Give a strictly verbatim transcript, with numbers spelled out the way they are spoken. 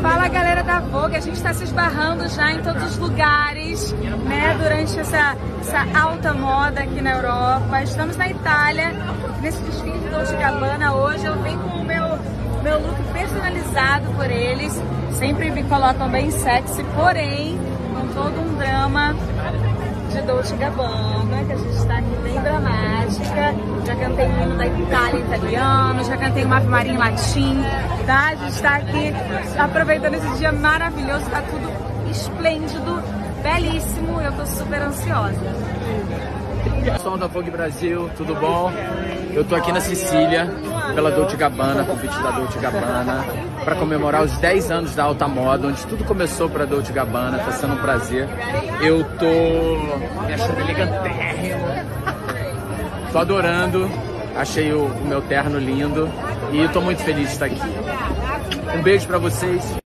Fala, galera da Vogue, a gente está se esbarrando já em todos os lugares, né, durante essa, essa alta moda aqui na Europa. Estamos na Itália, nesse desfile de Dolce e Gabbana. Hoje eu venho com o meu, meu look personalizado por eles, sempre me colocam bem sexy, porém com todo um drama de Dolce e Gabbana, que a gente está aqui bem dramática. Já cantei o hino da Itália em italiano, já cantei uma Ave Maria em latim, tá? A gente está aqui aproveitando esse dia maravilhoso, tá tudo esplêndido, belíssimo, eu tô super ansiosa. Pessoal da Vogue Brasil, tudo bom? Eu tô aqui na Sicília pela Dolce e Gabbana, convite da Dolce e Gabbana, para comemorar os dez anos da alta moda, onde tudo começou para Dolce e Gabbana. Tá sendo um prazer. Eu tô me achando elegantérrimo, tô adorando, achei o, o meu terno lindo e tô muito feliz de estar aqui. Um beijo para vocês.